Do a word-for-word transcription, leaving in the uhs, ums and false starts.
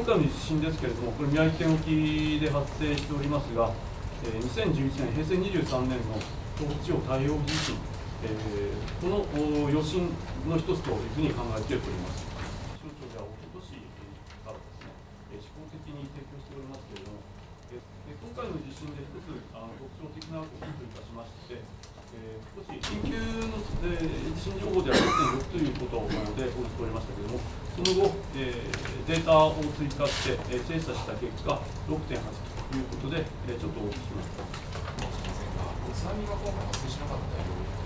今回の地震ですけれども、これ、宮城県沖で発生しておりますが、えー、にせんじゅういちねん、へいせいにじゅうさんねんの東北地方太平洋地震、えー、この余震の一つというふうに考えております。気象庁ではおととしからですね、試行的に提供しておりますけれども、えー、今回の地震で一つあの特徴的なことといたしまして、えー、少し緊急の、えー、地震情報ではろくてんろくということで報じておりましたけれども、その後、えー、データを追加して、えー、精査した結果、ろくてんはちということで、えー、ちょっとお聞きしました。 津波が今回発生しなかった理由